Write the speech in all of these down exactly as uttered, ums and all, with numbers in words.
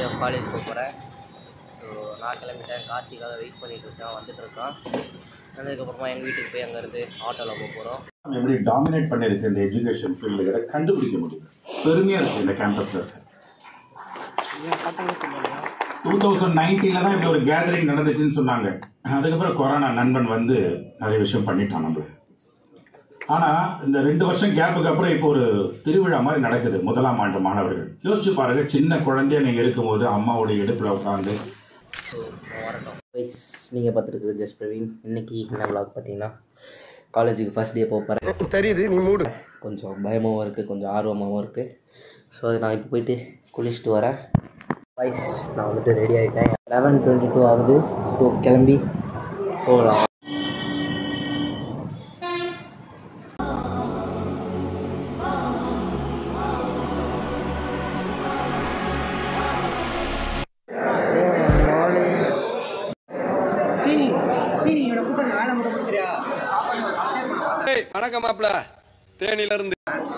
Day of college போக போகிறேன். So நான் கிளம்பிட்டேன். கார்த்திக்காக வெயிட் பண்ணிகிட்டு இருக்கேன், வந்துட்டு இருக்கான். அதுக்கப்புறமா எங்கள் வீட்டுக்கு போய் அங்கேருந்து ஆட்டோவில் போக போகிறோம். எப்படி டாமினேட் பண்ணியிருக்கு இந்த எஜுகேஷன் ஃபீல்டு கண்டுபிடிக்க முடியும். பெருமையாக இருக்குது இந்த கேம்பஸில். டூ தௌசண்ட் நைன்டீனில் தான் இப்படி ஒரு கேதரிங் நடந்துச்சுன்னு சொன்னாங்க. அதுக்கப்புறம் கொரோனா நண்பன் வந்து நிறைய விஷயம் பண்ணிட்டான் நம்மள. ஆனால் இந்த ரெண்டு வருஷம் கேப்புக்கு அப்புறம் இப்போ ஒரு திருவிழா மாதிரி நடக்குது. முதலாம் ஆண்டு மாணவர்கள் யோசிச்சு பாருங்க, சின்ன குழந்தைய நீங்கள் இருக்கும்போது அம்மாவுடைய இடுப்பில் உட்காந்து. நீங்கள் பார்த்துருக்குது ஜஸ்ட் பிரவீன். இன்னைக்கு என்ன விளாக் பார்த்தீங்கன்னா, காலேஜுக்கு ஃபர்ஸ்ட் டே போக போகிறேன். தெரியுது, நீ மூடு. கொஞ்சம் பயமாகவும் இருக்குது, கொஞ்சம் ஆர்வமாகவும் இருக்குது. ஸோ அது நான் இப்போ போயிட்டு குளிச்சுட்டு வரேன். வைஸ் நான் வந்துட்டு ரெடி ஆகிட்டேன். லெவன் டுவெண்ட்டி டூ ஆகுது. ஸோ கிளம்பி போகலாம். வணக்கம் மாப்ள, தேனில இருந்து.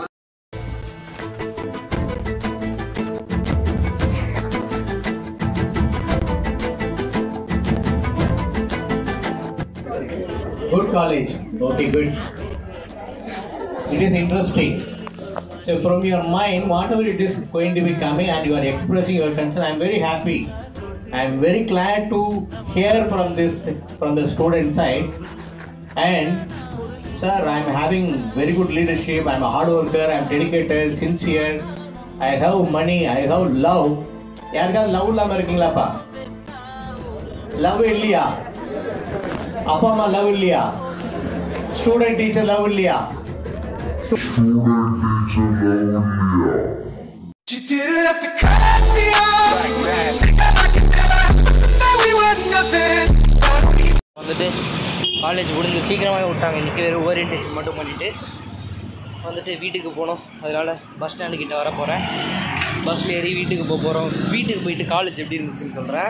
Good college. Okay, good. It is interesting. So from your mind, whatever it is going to be coming and you are expressing your concern, I am very happy. I am very glad to hear from this, from the student side. And sir, I am having very good leadership. I am a hard worker. I am dedicated, sincere. I have money. I have love. யாருக்கா love இல்லாமல் இருக்கீங்களாப்பா? Love இல்லையா? அப்பா அம்மா love இல்லையா? Student teacher love இல்லையா? வந்துட்டு college முடிஞ்சு சீக்கிரமாகவே விட்டாங்க. இன்றைக்கி வெறும் ஓரியன்டேஷன் மட்டும் பண்ணிவிட்டு வந்துட்டு வீட்டுக்கு போகணும். அதனால் பஸ் ஸ்டாண்டு கிட்டே வர போகிறேன். பஸ்ஸில் ஏறி வீட்டுக்கு போக போகிறோம். வீட்டுக்கு போயிட்டு காலேஜ் எப்படி இருந்துச்சுன்னு சொல்கிறேன்.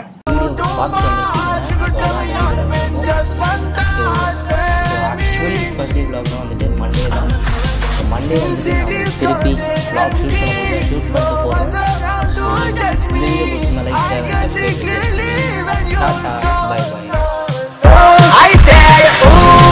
ஆக்சுவலி ஃபர்ஸ்ட் டே விளாக்லாம் வந்துட்டு மண்டே தான். மண்டே வந்து திருப்பி விளாக் ஷூட் பண்ணும்போது ஷூட் பண்ணிட்டு போகிறோம். இந்த வீடியோ பிடிச்சி like share tata bye bye. I say, ooh.